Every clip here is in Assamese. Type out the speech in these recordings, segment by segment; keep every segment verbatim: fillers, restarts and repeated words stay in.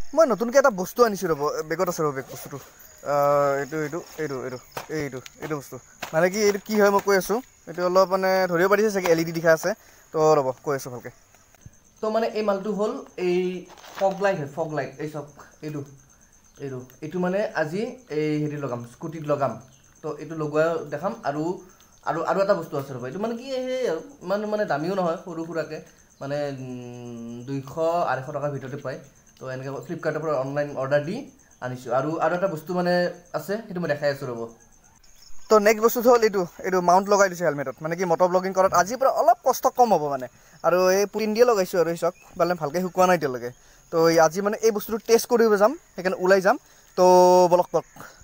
মই নতুনকৈ এটা বস্তু আনিছোঁ ৰ'ব বেগত আছে ৰ'ব বেগ বস্তুটো এইটো এইটো এইটো এইটো এইটো এইটো বস্তু মানে কি এইটো কি হয় মই কৈ আছোঁ এইটো অলপ মানে ধৰিব পাৰিছে চাগে এল ই ডি দেখা আছে তো ৰ'ব কৈ আছোঁ ভালকৈ তো মানে এই মালটো হ'ল এই ফগ লাইট হয় ফগ লাইট এই চব এইটো এইটো এইটো মানে আজি এই হেৰি লগাম স্কুটিত লগাম তো এইটো লগোৱা দেখাম আৰু আৰু আৰু এটা বস্তু আছে ৰ'ব এইটো মানে কি সেই আৰু ইমান মানে দামীও নহয় সৰু সুৰাকৈ মানে দুইশ আঢ়ৈশ টকাৰ ভিতৰতে পায় তো এনেকৈ ফ্লিপকাৰ্টৰ পৰা অনলাইন অৰ্ডাৰ দি আনিছোঁ আৰু আৰু এটা বস্তু মানে আছে সেইটো মই দেখাই আছোঁ ৰ'ব তো নেক্সট বস্তুটো হ'ল এইটো এইটো মাউণ্ট লগাই দিছোঁ হেলমেটত মানে কি মটৰ ব্লগিং কৰাত আজিৰ পৰা অলপ কষ্ট কম হ'ব মানে আৰু এই প্ৰিণ্ট দিয়ে লগাইছোঁ আৰু এই চক মানে ভালকৈ শুকোৱা নাই এতিয়ালৈকে তো আজি মানে এই বস্তুটো টেষ্ট কৰিব যাম সেইকাৰণে ওলাই যাম তো বলক বলক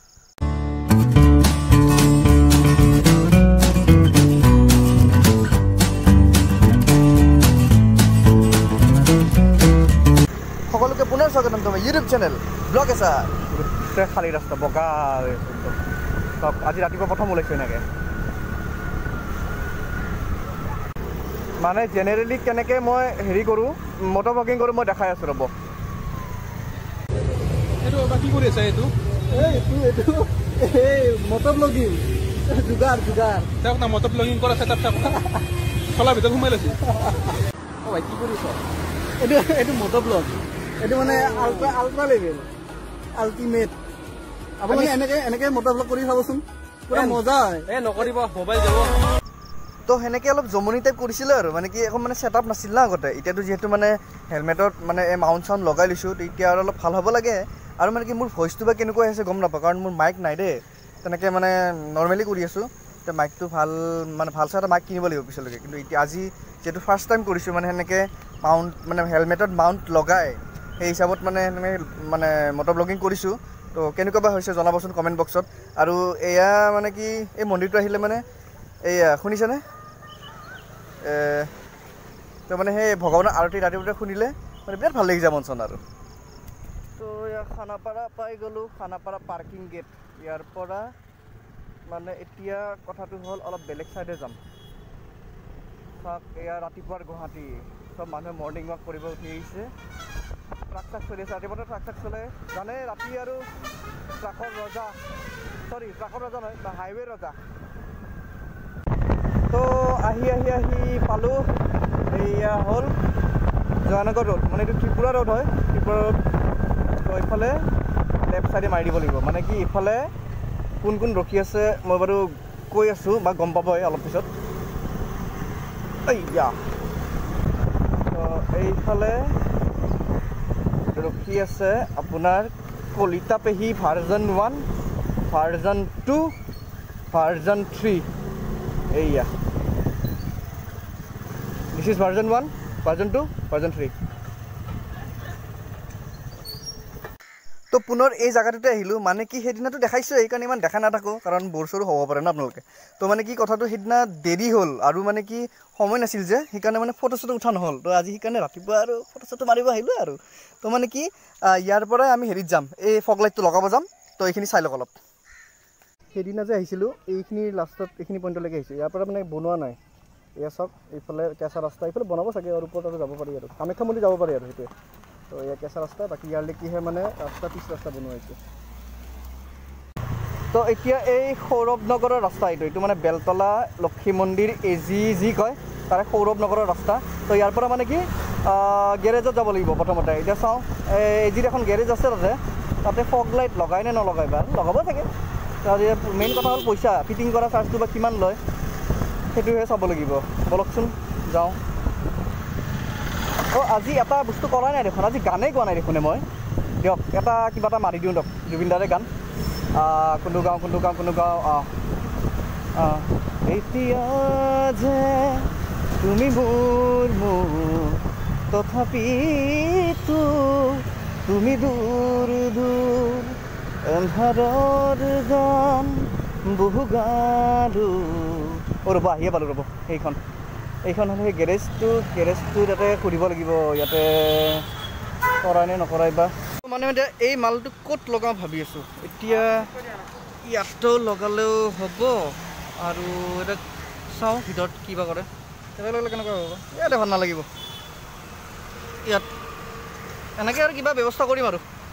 সকলোকে পুনৰ স্বাগতম তোমাৰ ইউটিউব চেনেল ব্লগ এছা গোটেই খালী ৰাস্তা বগা চব আজি ৰাতিপুৱা প্ৰথম ওলাইছোঁ এনেকৈ মানে জেনেৰেলি কেনেকৈ মই হেৰি কৰোঁ মটৰ ব্লগিং কৰোঁ মই দেখাই আছোঁ ৰ'ব এইটো কি কৰি আছে এইটো এইটো এইটো এই মটৰ ব্লগিং যোগাৰ যোগাৰ তেওঁক না মটৰ ব্লগিং কৰা চেটআপ চাপ চলাৰ ভিতৰত সোমাই লৈছে অঁ ভাই কি কৰিছ এইটো এইটো মটৰ ব্লগ এইটো মানে আল্ট্ৰা আল্ট্ৰা লেভেল আল্টিমেট আপুনি এনেকৈ এনেকৈ মটৰ ব্লগ কৰি চাবচোন পুৰা মজা হয় এই নকৰিব মোবাইল যাব তো সেনেকৈ অলপ জমনি টাইপ কৰিছিলে আৰু মানে কি এখন মানে ছেটআপ নাছিল না আগতে এতিয়াতো যিহেতু মানে হেলমেটত মানে এই মাউণ্ট চাউণ্ড লগাই লৈছোঁ তো এতিয়া আৰু অলপ ভাল হ'ব লাগে আৰু মানে কি মোৰ ভইচটো বা কেনেকুৱা আহিছে গম নাপাওঁ কাৰণ মোৰ মাইক নাই দেই তেনেকৈ মানে নৰ্মেলি কৰি আছোঁ এতিয়া মাইকটো ভাল মানে ভাল চাই এটা মাইক কিনিব লাগিব পিছলৈকে কিন্তু এতিয়া আজি যিহেতু ফাৰ্ষ্ট টাইম কৰিছোঁ মানে সেনেকৈ মাউণ্ট মানে হেলমেটত মাউণ্ট লগাই সেই হিচাপত মানে সেনেকৈ মানে মটৰ ব্লগিং কৰিছোঁ তো কেনেকুৱা বা হৈছে জনাবচোন কমেণ্ট বক্সত আৰু এয়া মানে কি এই মন্দিৰটো আহিলে মানে এয়া শুনিছেনে তো মানে সেই ভগৱানৰ আৰতি ৰাতিপুৱা শুনিলে মানে বিৰাট ভাল লাগি যায় মন চন আৰু তো এয়া খানাপাৰা পাই গ'লোঁ খানাপাৰা পাৰ্কিং গেট ইয়াৰ পৰা মানে এতিয়া কথাটো হ'ল অলপ বেলেগ ছাইডে যাম চাওক এয়া ৰাতিপুৱাৰ গুৱাহাটী চব মানুহে মৰ্ণিং ৱাক কৰিব উঠি আহিছে ট্ৰাক চাক চলি আছে ৰাতিপুৱাতে ট্ৰাক চাক চলে জানে ৰাতি আৰু ট্ৰাকৰ ৰজা চৰি ট্ৰাকৰ ৰজা নহয় বা হাইৱে ৰজা তো আহি আহি আহি পালোঁ এয়া হ'ল জয়ানগৰ ৰোড মানে এইটো ত্ৰিপুৰা ৰোড হয় ত্ৰিপুৰা ৰোড তো এইফালে লেফ্ট ছাইডে মাৰি দিব লাগিব মানে কি ইফালে কোন কোন ৰখি আছে মই বাৰু কৈ আছোঁ বা গম পাবই অলপ পিছত এইয়া তো এইফালে ৰখি আছে আপোনাৰ কলিতা পেহী version one version two version three এইয়া this is version one version two version three তো পুনৰ এই জেগাটোতে আহিলোঁ মানে কি সেইদিনাটো দেখাইছোঁ সেইকাৰণে ইমান দেখা নাথাকোঁ কাৰণ বৰ চৰু হ'ব পাৰে ন আপোনালোকে তো মানে কি কথাটো সেইদিনা দেৰি হ'ল আৰু মানে কি সময় নাছিল যে সেইকাৰণে মানে ফটো চটো উঠা নহ'ল তো আজি সেইকাৰণে ৰাতিপুৱা আৰু ফটো চটো মাৰিব আহিলোঁ আৰু তো মানে কি ইয়াৰ পৰাই আমি হেৰিত যাম এই ফগ লাইটটো লগাব যাম তো এইখিনি চাই লওক অলপ সেইদিনা যে আহিছিলোঁ এইখিনি লাষ্টত এইখিনি পইণ্টলৈকে আহিছোঁ ইয়াৰ পৰা মানে বনোৱা নাই এয়া চাওক এইফালে কেঁচা ৰাস্তা এইফালে বনাব চাগে আৰু ওপৰত আৰু যাব পাৰি আৰু কামাখ্যা মন্দিৰ যাব পাৰি আৰু সেইটোৱে তো এয়া কেঁচা ৰাস্তা বাকী ইয়াৰলৈ কি হয় মানে ৰাস্তা পিছ ৰাস্তা বনোৱা হৈছে তো এতিয়া এই সৌৰভ নগৰৰ ৰাস্তা এইটো এইটো মানে বেলতলা লক্ষী মন্দিৰ এ জি যি কয় তাৰে সৌৰভ নগৰৰ ৰাস্তা তো ইয়াৰ পৰা মানে কি গেৰেজত যাব লাগিব প্ৰথমতে এতিয়া চাওঁ এ জিৰ এখন গেৰেজ আছে তাতে তাতে ফগ লাইট লগাই নে নলগাই বা লগাব চাগে আজি মেইন কথা হ'ল পইচা ফিটিং কৰা চাৰ্জটো বা কিমান লয় সেইটোহে চাব লাগিব বলকচোন যাওঁ অঁ আজি এটা বস্তু কৰাই নাই দেখোন আজি গানেই কোৱা নাই দেখোনে মই দিয়ক এটা কিবা এটা মাৰি দিওঁ দিয়ক জুবিনদাৰে গান কোনটো গাওঁ কোনটো গাওঁ কোনটো গাওঁ অঁ অঁ এতিয়া যে তুমি মোৰ মোৰ তথাপিতো তুমি দূৰ দূৰ এন্ধাৰৰ গান বহু গালো অঁ ৰ'ব আহিয়ে পালোঁ ৰ'ব সেইখন এইখন হ'লে সেই গেৰেজটো গেৰেজটো ইয়াতে সুধিব লাগিব ইয়াতে কৰাই নে নকৰাই বা মানে এতিয়া এই মালটো ক'ত লগাওঁ ভাবি আছোঁ এতিয়া ইয়াতো লগালেও হ'ব আৰু এতিয়া চাওঁ ভিতৰত কিবা কৰে তেনেকৈ লগালে কেনেকুৱা হ'ব ইয়াতে ভাল নালাগিব ইয়াত এনেকৈ আৰু কিবা ব্যৱস্থা কৰিম আৰু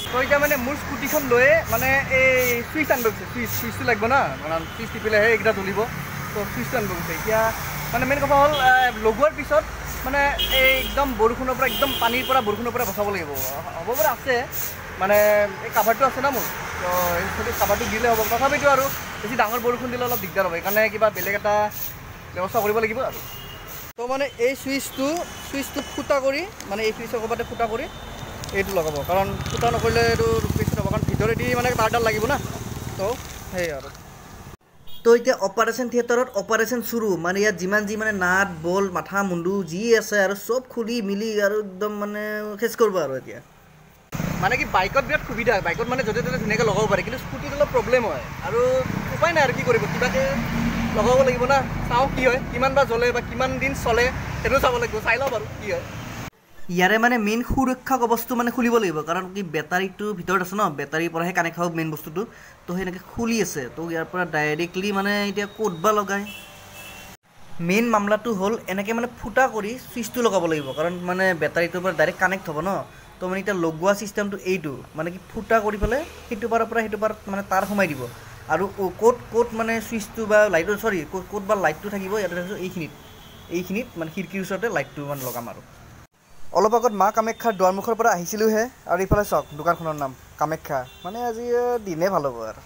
তো এতিয়া মানে মোৰ স্কুটিখন লৈয়ে মানে এই চুইচ আনিব গৈছে চুইচ চুইচটো লাগিব না কাৰণ চুইচ টিপিলেহে এইকেইটা জ্বলিব তো চুইচটো আনিব গৈছে এতিয়া মানে মেইন কথা হ'ল লগোৱাৰ পিছত মানে এই একদম বৰষুণৰ পৰা একদম পানীৰ পৰা বৰষুণৰ পৰা বচাব লাগিব হ'ব পাৰে আছে মানে এই কাভাৰটো আছে না মোৰ তো এই কাভাৰটো দিলে হ'ব তথাপিতো আৰু বেছি ডাঙৰ বৰষুণ দিলে অলপ দিগদাৰ হ'ব সেইকাৰণে কিবা বেলেগ এটা ব্যৱস্থা কৰিব লাগিব আৰু তো মানে এই চুইচটো চুইচটো ফুটা কৰি মানে এই চুইচৰ ক'ৰবাতে ফুটা কৰি এইটো লগাব কাৰণ ফুটা নকৰিলে এইটো বেছি নহ'ব কাৰণ ভিতৰেদি মানে তাঁৰডাল লাগিব না তো সেয়ে আৰু তো এতিয়া অপাৰেশ্যন থিয়েটাৰত অপাৰেশ্যন চুৰু মানে ইয়াত যিমান যি মানে নাট বল মাথা মুণ্ডু যি আছে আৰু চব খুলি মিলি আৰু একদম মানে শেষ কৰিব আৰু এতিয়া মানে কি বাইকত বিৰাট সুবিধা হয় বাইকত মানে য'তে ত'তে ধুনীয়াকৈ লগাব পাৰে কিন্তু স্কুটিত অলপ প্ৰব্লেম হয় আৰু উপায় নাই আৰু কি কৰিব কিবাকৈ লগাব লাগিব না চাওঁ কি হয় কিমান বা জ্বলে বা কিমান দিন চলে সেইটো চাব লাগিব চাই লওঁ বাৰু কি হয় ইয়াৰে মানে মেইন সুৰক্ষা কৱচটো মানে খুলিব লাগিব কাৰণ কি বেটাৰীটো ভিতৰত আছে ন বেটাৰীৰ পৰাহে কানেক্ট হ'ব মেইন বস্তুটো তো সেনেকৈ খুলি আছে তো ইয়াৰ পৰা ডাইৰেক্টলি মানে এতিয়া ক'ত বা লগায় মেইন মামলাটো হ'ল এনেকৈ মানে ফুটা কৰি চুইচটো লগাব লাগিব কাৰণ মানে বেটাৰীটোৰ পৰা ডাইৰেক্ট কানেক্ট হ'ব ন তো মানে এতিয়া লগোৱা চিষ্টেমটো এইটো মানে কি ফুটা কৰি পেলাই সেইটো পাৰৰ পৰা সেইটো পাৰত মানে তাঁৰ সোমাই দিব আৰু ক'ত ক'ত মানে চুইচটো বা লাইটৰ চৰি ক'ত ক'ত বা লাইটটো থাকিব ইয়াতে থাকিব এইখিনিত এইখিনিত মানে খিৰিকীৰ ওচৰতে লাইটটো মানে লগাম আৰু অলপ আগত মা কামাখ্যাৰ দুৱাৰমুখৰ পৰা আহিছিলোঁহে আৰু ইফালে চাওক দোকানখনৰ নাম কামাখ্যা মানে আজি দিনে ভাল হ'ব আৰু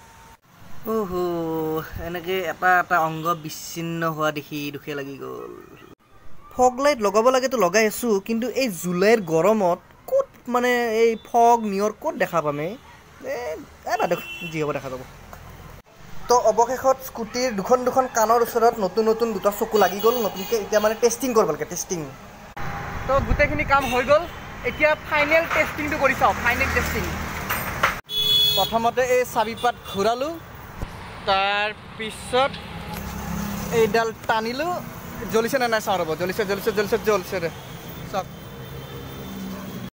অহ এনেকৈ এটা এটা অংগ বিচ্ছিন্ন হোৱা দেখি দুখে লাগি গ'ল ফগ লাইট লগাব লাগেতো লগাই আছোঁ কিন্তু এই জুলাইৰ গৰমত ক'ত মানে এই ফগ নিয়ৰ ক'ত দেখা পাম এই বাদেউ যি হ'ব দেখা যাব তো অৱশেষত স্কুটিৰ দুখন দুখন কাণৰ ওচৰত নতুন নতুন দুটা চকু লাগি গ'ল নতুনকৈ এতিয়া মানে টেষ্টিং কৰিব লাগে টেষ্টিং তো গোটেইখিনি কাম হৈ গ'ল এতিয়া ফাইনেল টেষ্টিংটো কৰি চাওঁ ফাইনেল টেষ্টিং প্ৰথমতে এই চাবিপাত ঘূৰালোঁ তাৰপিছত এইডাল টানিলোঁ জ্বলিছে নে নাই চাওঁ ৰ'ব জ্বলিছে জ্বলিছে জ্বলিছে জ্বলিছে চাওক